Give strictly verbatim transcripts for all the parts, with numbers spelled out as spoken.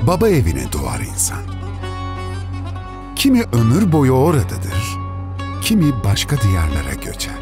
baba evine doğar insan. Kimi ömür boyu oradadır, kimi başka diyarlara göçer.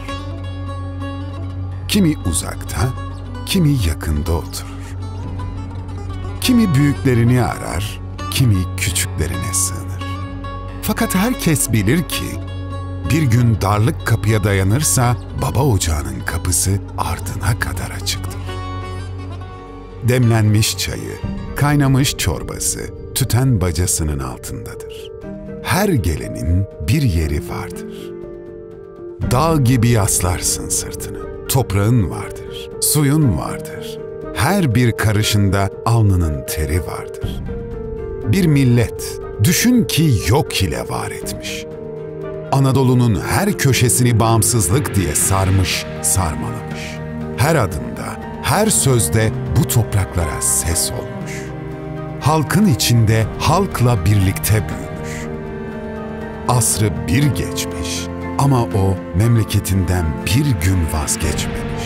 Kimi uzakta, kimi yakında oturur. Kimi büyüklerini arar, kimi küçüklerine sığınır. Fakat herkes bilir ki, bir gün darlık kapıya dayanırsa baba ocağının kapısı ardına kadar açıktır. Demlenmiş çayı, kaynamış çorbası tüten bacasının altındadır. Her gelenin bir yeri vardır. Dağ gibi yaslarsın sırtını, toprağın vardır, suyun vardır. Her bir karışında alnının teri vardır. Bir millet, düşün ki yok ile var etmiş. Anadolu'nun her köşesini bağımsızlık diye sarmış, sarmalamış. Her adımda, her sözde bu topraklara ses olmuş. Halkın içinde halkla birlikte büyümüş. Asrı bir geçmiş ama o memleketinden bir gün vazgeçmemiş.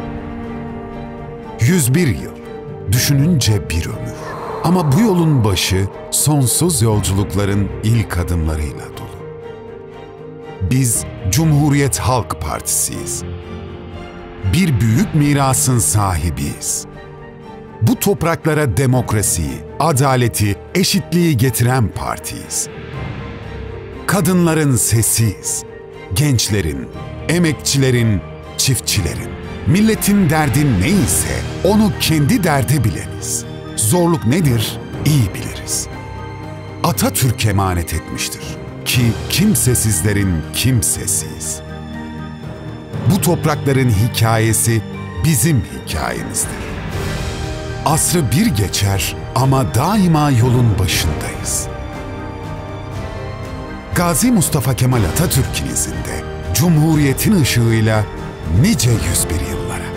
Yüz bir yıl, düşününce bir ömür. Ama bu yolun başı sonsuz yolculukların ilk adımlarıyla dolu. Biz Cumhuriyet Halk Partisi'yiz. Bir büyük mirasın sahibiyiz. Bu topraklara demokrasiyi, adaleti, eşitliği getiren partiyiz. Kadınların sesiyiz. Gençlerin, emekçilerin, çiftçilerin. Milletin derdi neyse onu kendi derdi bileniz. Zorluk nedir iyi biliriz. Atatürk emanet etmiştir ki kimsesizlerin kimsesiyiz. Bu toprakların hikayesi bizim hikayemizdir. Asrı bir geçer ama daima yolun başındayız. Gazi Mustafa Kemal Atatürk'ün izinde Cumhuriyet'in ışığıyla nice yüz bir yıllara.